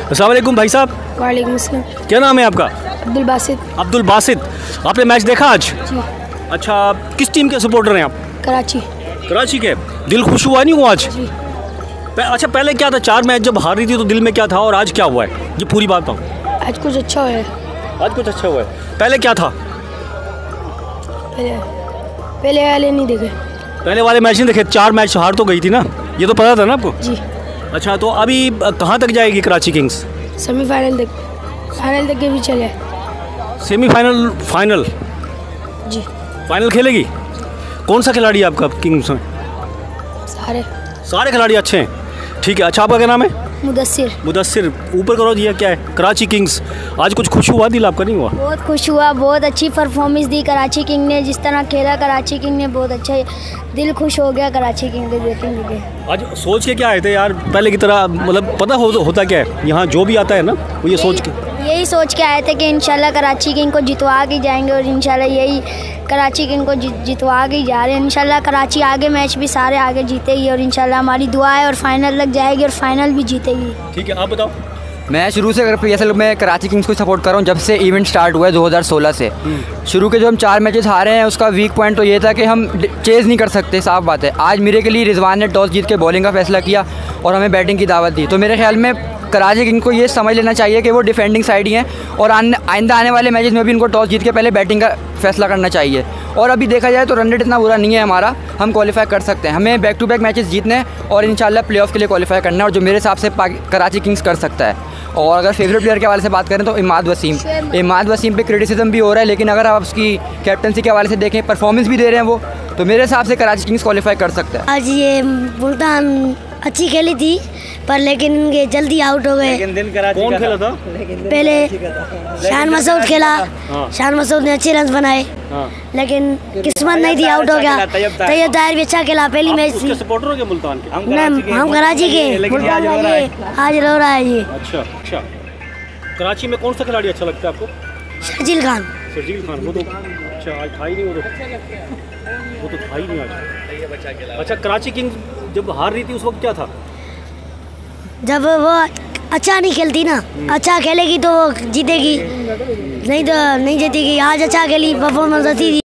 अस्सलाम वालेकुम भाई साहब। वालेकुम अस्सलाम। क्या नाम है आपका? अब्दुल बासित। अब्दुल बासित। आपने मैच देखा आज? जी। अच्छा, किस टीम के सपोर्टर हैं आप? कराची। कराची के। दिल खुश हुआ नहीं हुआ आज? जी। अच्छा, पहले क्या था? 4 मैच जब हार रही थी तो दिल में क्या था और आज क्या हुआ है? ये पूरी बात बताओ। आज कुछ अच्छा हुआ है। आज कुछ अच्छा हुआ है। पहले क्या था? पहले वाले नहीं देखे। पहले वाले मैच नहीं देखे? 4 मैच हार तो गई थी ना, ये तो पता था ना आपको? जी। अच्छा, तो अभी कहाँ तक जाएगी कराची किंग्स? सेमीफाइनल तक, फाइनल तक के भी चले। Semifinal, final? जी। फाइनल खेलेगी? कौन सा खिलाड़ी है आपका किंग्स में? सारे खिलाड़ी अच्छे हैं। ठीक है। अच्छा, आपका क्या नाम है? मुदस्सिर। मुदस्सिर। ऊपर करो दिया क्या है? कराची किंग्स। आज कुछ खुश हुआ दिल आपका? नहीं हुआ? बहुत खुश हुआ, बहुत अच्छी परफॉर्मेंस दी कराची किंग ने। जिस तरह खेला कराची किंग ने बहुत अच्छा, दिल खुश हो गया कराची किंग के देखेंगे। आज सोच के क्या आए थे यार? पहले की तरह मतलब पता होता क्या है, यहाँ जो भी आता है ना वो ये सोच के, यही सोच के आए थे कि इंशाल्लाह कराची किंग को जितवा के जाएंगे और इंशाल्लाह यही कराची किंग को जितवा के जा रहे हैं। इंशाल्लाह कराची आगे मैच भी सारे आगे जीतेगी और इंशाल्लाह हमारी दुआ है और फाइनल तक जाएगी और फाइनल भी जीतेगी। ठीक है, आप बताओ। मैं शुरू से अगर असल मैं कराची किंग्स को सपोर्ट कर रहा हूँ जब से इवेंट स्टार्ट हुआ है 2016 से। शुरू के जो हम 4 मैचेस हारे हैं उसका वीक पॉइंट तो ये था कि हम चेज़ नहीं कर सकते, साफ बात है। आज मेरे के लिए रिजवान ने टॉस जीत के बॉलिंग का फैसला किया और हमें बैटिंग की दावत दी, तो मेरे ख्याल में कराची किंग को ये समझ लेना चाहिए कि वो डिफेंडिंग साइड ही हैं और आइंदा आने वाले मैचेस में भी इनको टॉस जीत के पहले बैटिंग का फैसला करना चाहिए। और अभी देखा जाए तो रन रेट इतना बुरा नहीं है हमारा, हम क्वालिफाई कर सकते हैं। हमें बैक टू बैक मैचेस जीतने हैं और इंशाल्लाह प्लेऑफ के लिए क्वालिफाई करना है, और जो मेरे हिसाब से कराची किंग्स कर सकता है। और अगर फेवरेट प्लेयर के हवाले से बात करें तो इमाद वसीम पे क्रिटिसिज्म भी हो रहा है, लेकिन अगर आप उसकी कैप्टनसी के हवाले से देखें, परफॉर्मेंस भी दे रहे हैं वो, तो मेरे हिसाब से कराची किंग्स क्वालिफाई कर सकता है। आज ये मुल्तान अच्छी खेली थी पर लेकिन ये जल्दी आउट हो गए। कौन खेला था? पहले शान मसूद खेला। शान मसूद ने अच्छे रन बनाए, लेकिन किस्मत नहीं थी, आउट हो गया। तैयब ताहिर भी अच्छा खेला पहली मैच थी। सपोर्टर हो गए मुल्तान के? हम कराची के। मुल्तान आज रो रहा है ये। अच्छा। कराची में कौन सा खिलाड़ी अच्छा लगता है आपको? शर्जील खान। शर्जील खान, वो तो अच्छा आज था ही नहीं, वो तो था ही नहीं आज। अच्छा, कराची किंग्स जब हार रही थी उस वक्त क्या था? जब वो अच्छा नहीं खेलती ना, अच्छा खेलेगी तो जीतेगी, नहीं तो नहीं जीतेगी। आज अच्छा खेली, परफॉर्मेंस अच्छी थी।